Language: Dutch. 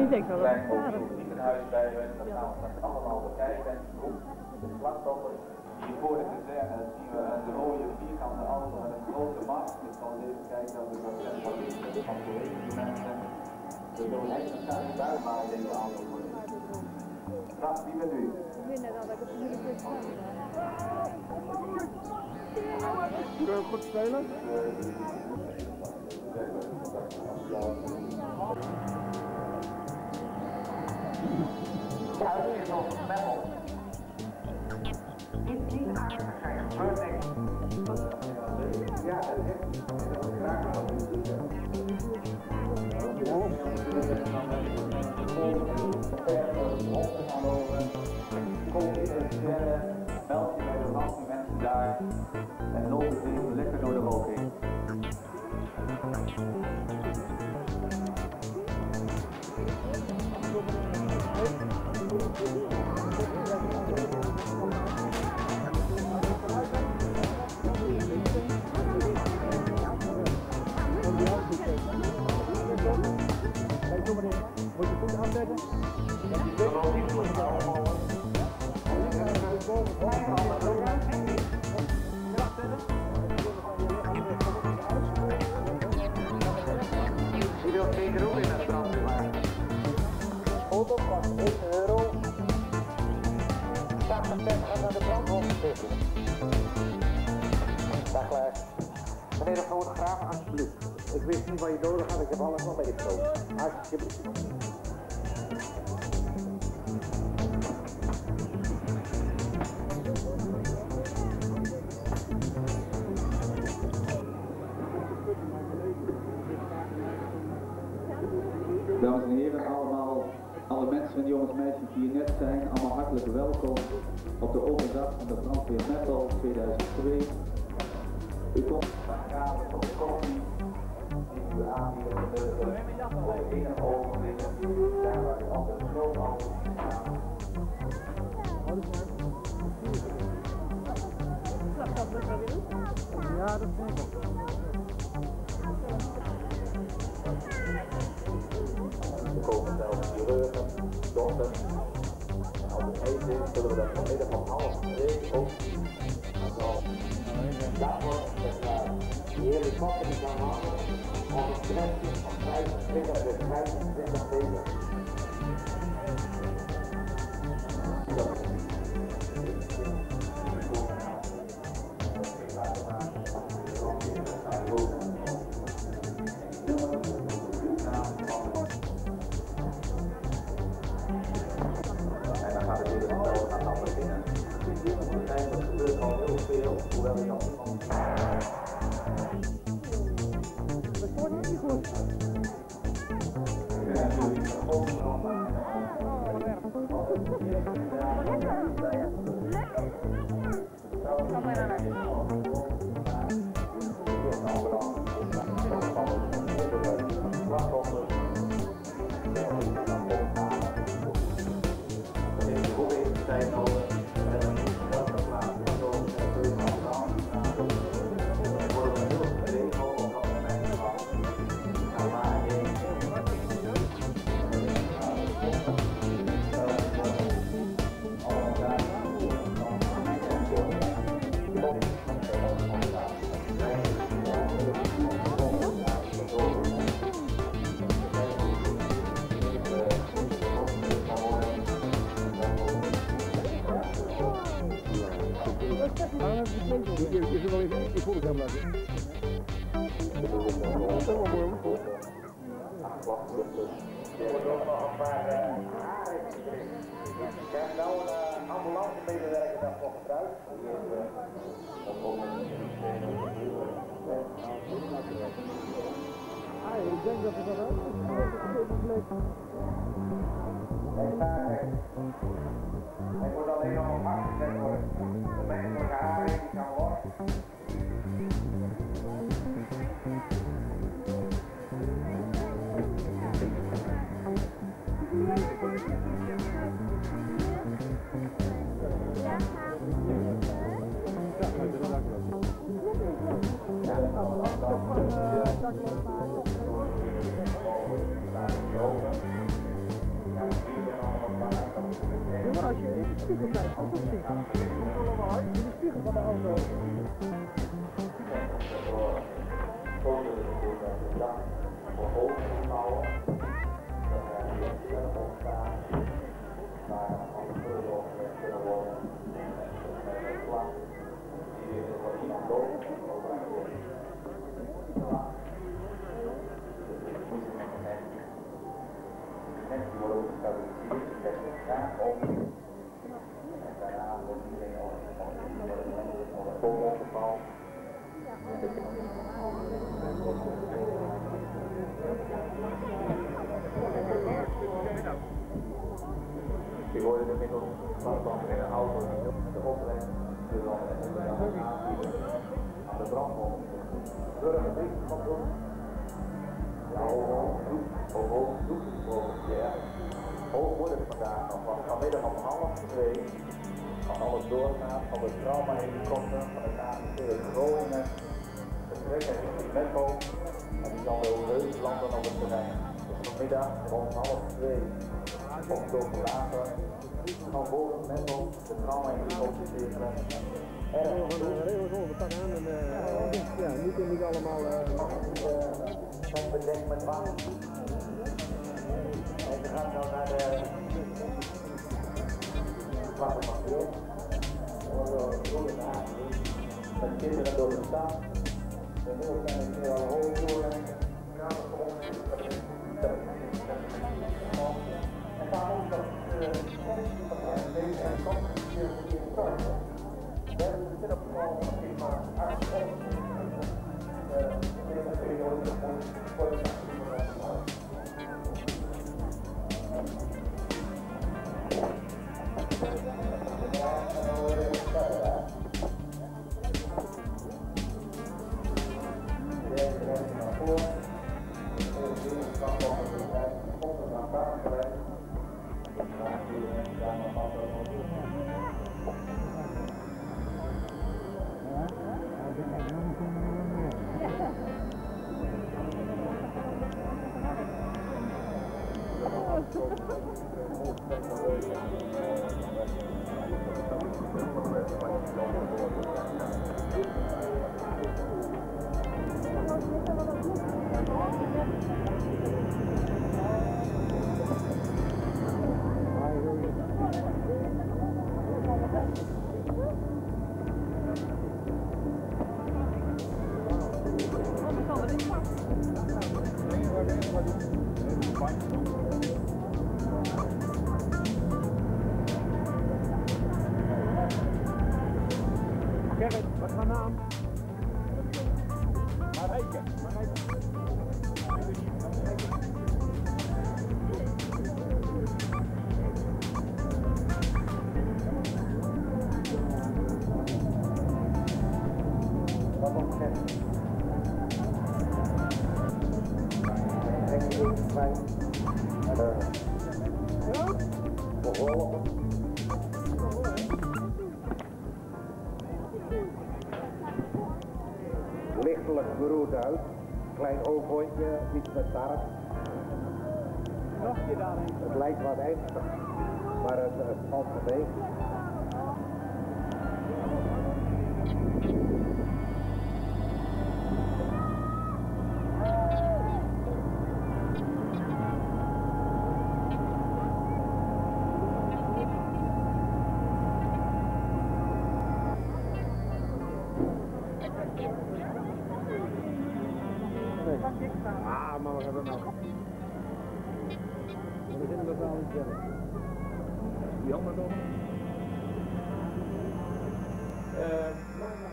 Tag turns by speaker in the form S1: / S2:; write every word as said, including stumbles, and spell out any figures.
S1: je denkt wel dat het
S2: er zijn ook ziekenhuis bij hun, dat gaan we straks allemaal bekijken. Goed, de slachtoffers. Hier voor de kazerne zien we een rode vierkante auto met een grote mast. Ik zal eens even kijken dat we dat centraliseren van de mensen. We zullen echt een stukje buiten maken deze auto. Nou, wie bent u?
S1: Ik weet net al dat ik op de moeilijke stand
S3: Kun je goed spelen?
S2: Ja, dat is nog een metal. In die aardige zijn gebeurt niks. Ja, dat is graag wel. Kom in de sterren, meld je bij de land die mensen daar en loop het even lekker door de rook heen.
S3: Moet je goed afzetten?
S2: Je wilt geen groen in het brand maken.
S4: Auto kost één euro. tachtig cent gaat naar de brandhofstichting. Dag Klaas. Meneer de fotograaf, alsjeblieft. Ik wist niet wat je nodig had, ik heb alles nog meegesproken. Alsjeblieft.
S2: Dames en heren, allemaal, alle mensen en jongens en meisjes die hier net zijn, allemaal hartelijk welkom op de open dag van de brandweer Meppel tweeduizend twee. U komt van de kamer tot de koffie, die u aanbieden voor de enige ogenblikken, daar waar u altijd zo altijd staan.
S3: Ja, dat vind ik ook.
S2: Er komen zelfs chirurgen, dokters. En als het eten is, zullen we dat vanmiddag om half twee ook. Dat wordt de helikopter die kan halen op een grensje van vijfentwintig tot vijfentwintig meter. Hoewel ik dat niemand
S3: Dat wordt niet goed. Je zult wel even in volle gaan blijven. Dat is wel mooi hoor.
S4: Er wordt ook nog een paar haringen gekregen. Ik heb nou een ambulancemedewerker daarvoor gebruikt.
S3: Ah, ik denk dat het dat ook is.
S4: Hij moet alleen nog op afgezet worden. De menselijke haring die kan los.
S3: Ja, Ja, maar als je in de spiegel kijkt, als dat ziet, dan allemaal uit in de spiegel van de auto.
S4: Mensen worden gestabiliseerd, de beste vraag over. En daarna wordt iedereen op een volmongeval. Die worden er middels van in een auto met de opbreng, de aan de brandbom. Burgerbrief van doen. Ja, hoog doek, hoog doek, ja. Hoog wordt het vandaag nog, want vanmiddag om half twee, als alles doorgaat, van de trauma-helikopter van het A M C Groningen, vertrekken richting Metro, en die zal heel heus landen op het terrein. Dus vanmiddag om half twee, of door later, van volgens Metro, de trauma-helikopter cirkelen.
S3: Regels over tak aan en uh, ja, niet, niet allemaal
S4: zijn uh, bedekt met water. En we gaan dan naar de watermaterieel. Met kinderen door de stad. De nul zijn het heel hoog door en en daarom dat deze en kant hier moet in start. We hebben de setup gewoon prima uitgevoerd. De periode voor de
S3: Gerrit, wat is mijn naam? Marijke, Marijke.
S4: Wat nog net? Denk je even fijn?
S3: Ja?
S4: Behoorlijk. Lichtelijk beroerd uit. Klein ooghoortje, iets met darm.
S3: Nog een keer daarheen.
S4: Het lijkt wat ernstig, maar het, het valt me mee.
S3: Ah, maar we hebben nou. We beginnen met wel iets zelf. Jammer toch? Uh,